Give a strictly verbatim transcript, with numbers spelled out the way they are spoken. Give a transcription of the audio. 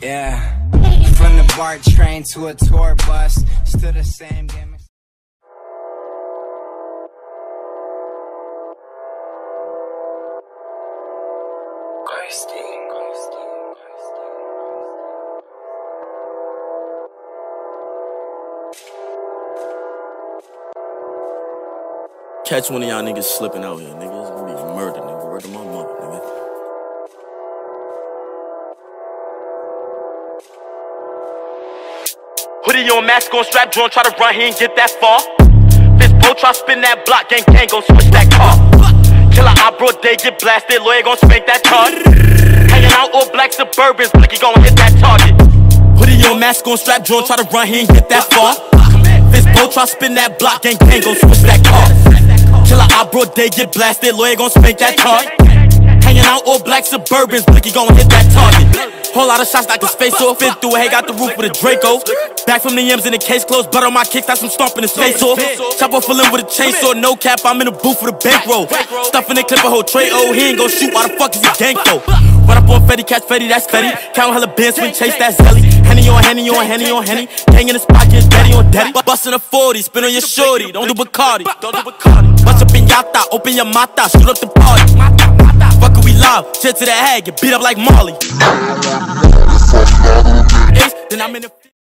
Yeah, from the BART train to a tour bus, still the same game. Catch one of y'all niggas slipping out here, nigga. It's gonna be a murder, nigga. Word to my mother, nigga. Hoodie on, mask on, strap drawn, try to run, he ain't get that far. Fist bow, try spin that block, gang gang, gon' switch that car. Killer eye, broad day, get blasted, lawyer gon' spank that card. Hanging out all black Suburbans, blicky gon' hit that target. Hoodie on, mask on, strap drawn, try to run, he ain't get that far. Fist bow, try spin that block, gang gang, gon' switch that car. Killer eye, broad day, get blasted, lawyer gon' spank that card. Hanging out all black Suburbans, blicky gon' hit that target. Whole lot of shots like his face off. Fit through a hay, got the roof with a Draco. Back from the M's in the case closed. Blood on my kicks, that's some stomping his face off. Chopper fullin' with a chainsaw, no cap, I'm in the booth with a bankroll. Stuffing the clip a whole tray, oh, he ain't gon' shoot, why the fuck is he gang though? Run up on Fetty, catch Fetty, that's Fetty. Count hella bands, swing, chase that Zelly. Henny on Henny on Henny on Henny. Hang in the spot, get daddy on daddy. Bustin' a forty, spin on your shorty, don't do Bacardi. Bust up in yata, open your mata, shoot up the party. Fuck it, we live, shit to the head, get beat up like Marley. Ace, then I'm in the